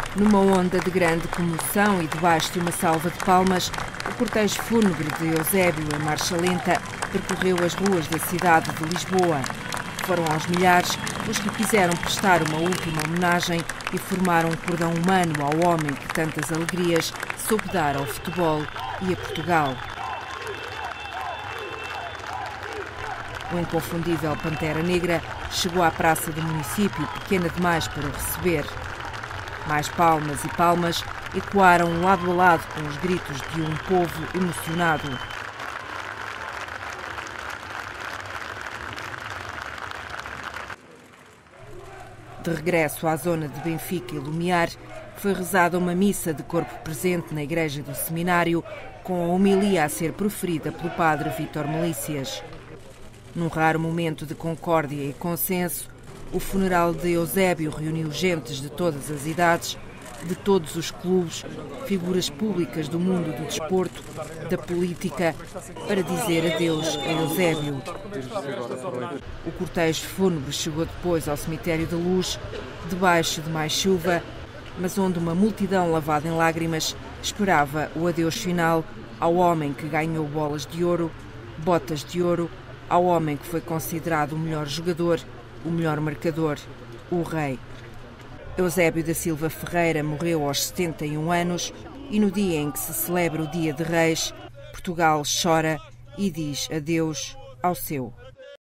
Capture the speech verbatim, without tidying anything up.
Numa onda de grande comoção e debaixo de uma salva de palmas, o cortejo fúnebre de Eusébio, em marcha lenta, percorreu as ruas da cidade de Lisboa. Foram aos milhares os que quiseram prestar uma última homenagem e formar um cordão humano ao homem que tantas alegrias soube dar ao futebol e a Portugal. O inconfundível Pantera Negra chegou à praça do município, pequena demais para o receber. Mais palmas e palmas ecoaram lado a lado com os gritos de um povo emocionado. De regresso à zona de Benfica e Lumiar, foi rezada uma missa de corpo presente na igreja do seminário, com a homilia a ser proferida pelo padre Vítor Melícias. Num raro momento de concórdia e consenso, o funeral de Eusébio reuniu gentes de todas as idades, de todos os clubes, figuras públicas do mundo do desporto, da política, para dizer adeus a Eusébio. O cortejo fúnebre chegou depois ao cemitério da Luz, debaixo de mais chuva, mas onde uma multidão lavada em lágrimas esperava o adeus final ao homem que ganhou bolas de ouro, botas de ouro, ao homem que foi considerado o melhor jogador, o melhor marcador, o rei. Eusébio da Silva Ferreira morreu aos setenta e um anos e no dia em que se celebra o Dia de Reis, Portugal chora e diz adeus ao seu.